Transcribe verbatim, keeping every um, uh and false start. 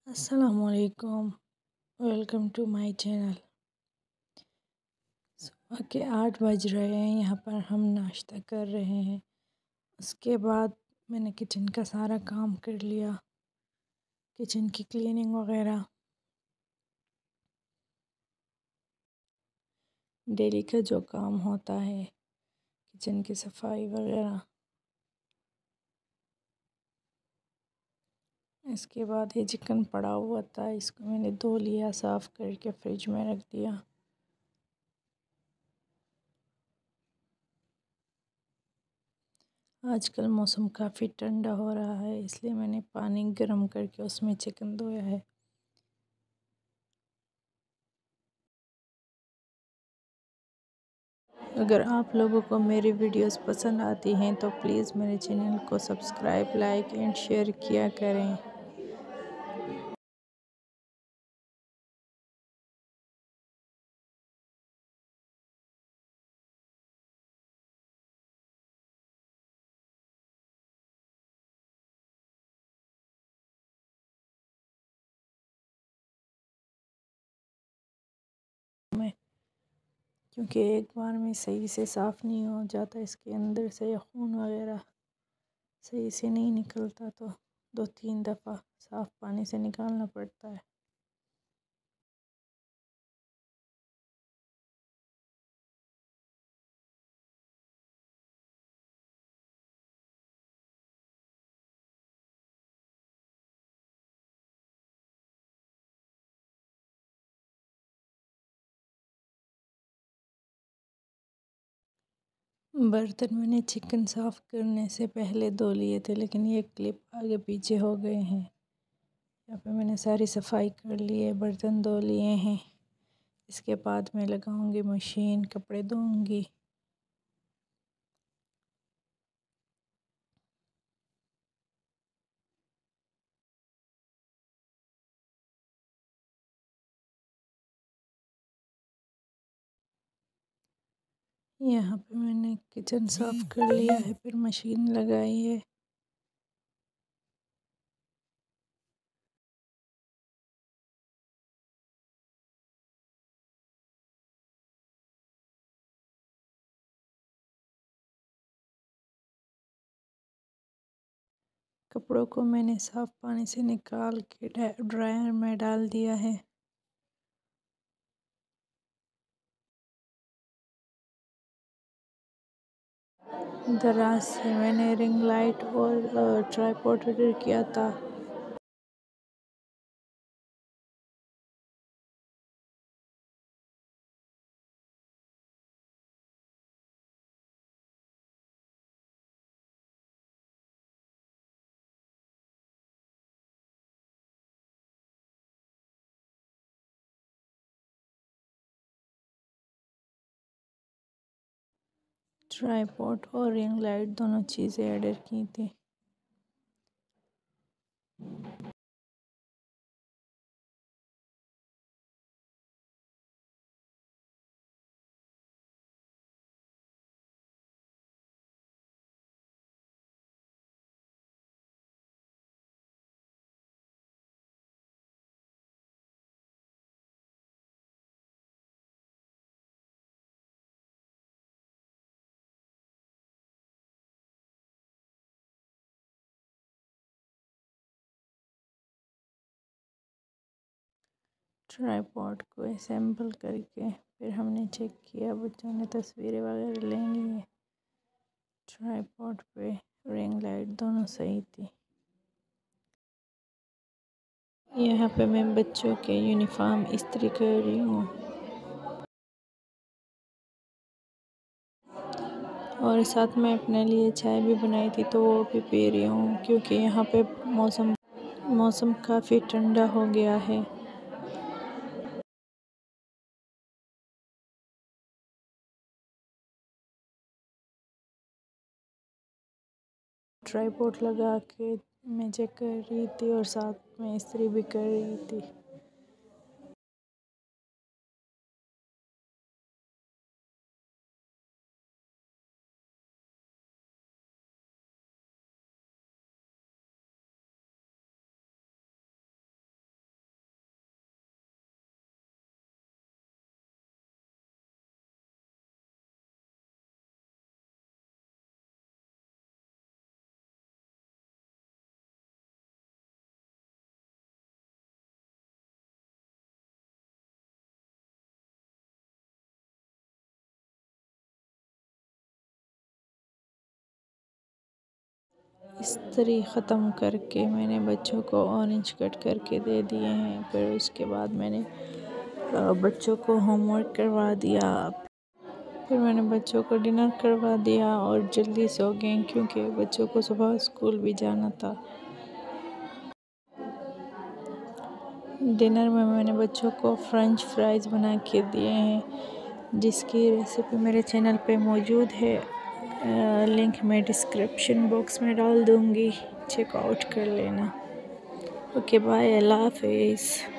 अस्सलामुअलैकुम। Welcome to my channel. सुबह के आठ बज रहे हैं। यहाँ पर हम नाश्ता कर रहे हैं। उसके बाद मैंने किचन का सारा काम कर लिया, किचन की क्लीनिंग वगैरह, डेली का जो काम होता है, किचन की सफाई वगैरह। इसके बाद ये चिकन पड़ा हुआ था, इसको मैंने धो लिया, साफ़ करके फ्रिज में रख दिया। आजकल मौसम काफ़ी ठंडा हो रहा है, इसलिए मैंने पानी गर्म करके उसमें चिकन धोया है। अगर आप लोगों को मेरी वीडियोस पसंद आती हैं तो प्लीज़ मेरे चैनल को सब्सक्राइब, लाइक एंड शेयर किया करें। मैं क्योंकि एक बार में सही से साफ़ नहीं हो जाता, इसके अंदर से खून वगैरह सही से नहीं निकलता, तो दो तीन दफ़ा साफ़ पानी से निकालना पड़ता है। बर्तन मैंने चिकन साफ़ करने से पहले धो लिए थे, लेकिन ये क्लिप आगे पीछे हो गए हैं। यहाँ पे मैंने सारी सफाई कर ली है, बर्तन धो लिए हैं। इसके बाद मैं लगाऊंगी मशीन, कपड़े धोऊंगी। यहाँ पे मैंने किचन साफ़ कर लिया है, फिर मशीन लगाई है। कपड़ों को मैंने साफ़ पानी से निकाल के ड्रायर में डाल दिया है। दराज से मैंने रिंग लाइट और ट्राइपॉड ऑर्डर किया था। ट्राइपॉड और रिंग लाइट दोनों चीज़ें ऑर्डर की थी। ट्राइपॉड को असेंबल करके फिर हमने चेक किया, बच्चों ने तस्वीरें वगैरह ले ली है। ट्राइपॉड पे रिंग लाइट दोनों सही थी। यहाँ पे मैं बच्चों के यूनिफॉर्म इस्त्री कर रही हूँ और साथ में अपने लिए चाय भी बनाई थी, तो वो भी पी रही हूँ, क्योंकि यहाँ पे मौसम मौसम काफ़ी ठंडा हो गया है। ट्राइपॉड लगा के मैं चेक कर रही थी और साथ में इस्त्री भी कर रही थी। इस तरह ख़त्म करके मैंने बच्चों को ऑरेंज कट करके दे दिए हैं। फिर उसके बाद मैंने बच्चों को होमवर्क करवा दिया। फिर मैंने बच्चों को डिनर करवा दिया और जल्दी सो गए क्योंकि बच्चों को सुबह स्कूल भी जाना था। डिनर में मैंने बच्चों को फ्रेंच फ्राइज़ बना के दिए हैं, जिसकी रेसिपी मेरे चैनल पे मौजूद है। लिंक मैं डिस्क्रिप्शन बॉक्स में डाल दूँगी, चेकआउट कर लेना। ओके बाय, अल्लाह हाफिज़।